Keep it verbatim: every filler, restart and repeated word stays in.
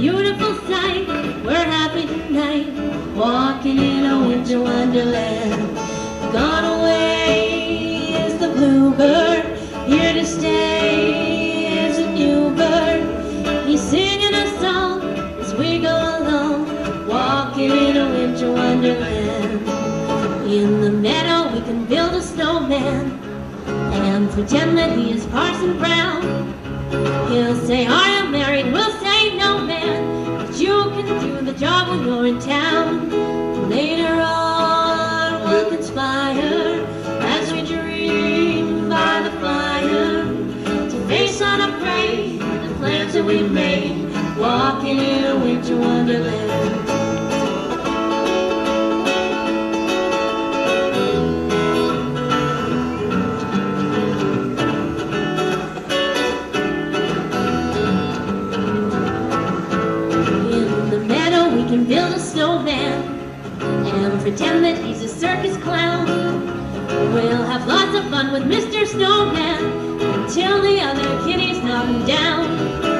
beautiful sight. We're happy tonight, walking in a winter wonderland. Gone away is the bluebird, here to stay is a new bird. He's singing a song as we go along, walking in a winter wonderland. In the meadow we can build a snowman and pretend that he is Parson Brown. He'll say, are you married? We'll say, no man, but you can do the job when you're in town. Later on we'll conspire as we dream by the fire to face unafraid the plans that we've made, walking in a winter wonderland. Can build a snowman and pretend that he's a circus clown. We'll have lots of fun with Mister Snowman until the other kitties knock him down.